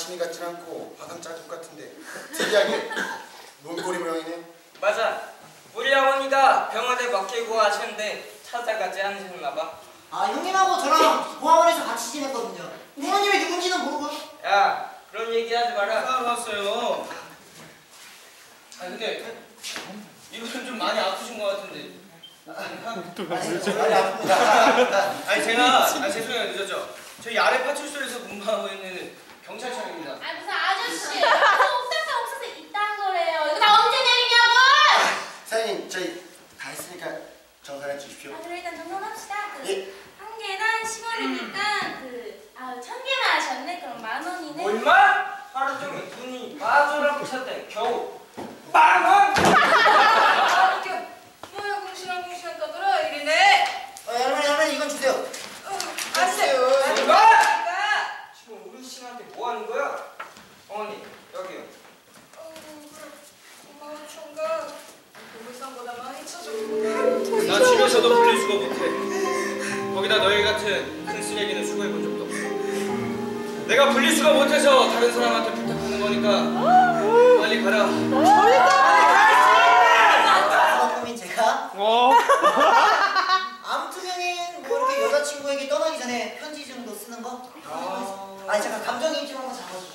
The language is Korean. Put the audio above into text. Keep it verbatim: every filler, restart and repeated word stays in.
가시미 같진 않고 화상 짤것 같은데 특이하게 문고리 모양이네. 맞아. 우리 어머니가 병원에 맡기고 하셨는데 찾아가지 않으셨나봐. 아, 형님하고 저랑 보아원에서 같이 지냈거든요. 부모님이 누군지는 모르고. 야, 그런 얘기 하지 마라. 아, 왔어요. 아, 근데 이분은 좀 많이 아프신 것 같은데. 아니, 많이 아픕니다. 아니, 제가 아, 죄송해요, 늦었죠. 저희 아래 파출소에서 근무하고 있는 경찰청입니다. 아 무슨 아저씨! 옥상사 옥상사 이딴 거래요. 이거 다 언제 내리냐고! 사장님, 저희 다 했으니까 정산해 주십시오. 아 그래 일단 정산합시다. 그, 예. 한 개당 십 원이니까 그 아우 천 개만 하셨네. 그럼 만 원이네. 뭐 임마? 하루 종일 눈이 빠져라고 쳤대. 겨우 만 원! 아 웃겨. 뭐야 궁시렁 궁시렁 떠들어 이리네. 어, 할머니, 할머니 이건 주세요. 어, 알았어요. 이거! 지금 어르신한테 뭐 하는 거야? 어머니, 여기요. 어, 고마워 총각. 동물상보다 많이 쳐줘. 나 집에서도 분리수거 못해. 거기다 너희 같은 큰 쓰레기는 수거해본 적도 없어. 내가 분리수거 못해서 다른 사람한테 부탁하는 거니까 빨리 가라. 사모님인 제가. 아무튼 형님 뭐 이렇게 여자친구에게 떠나기 전에 편지 정도 쓰는 거? 아니 잠깐 감정이입 좀 한번 잡아줘.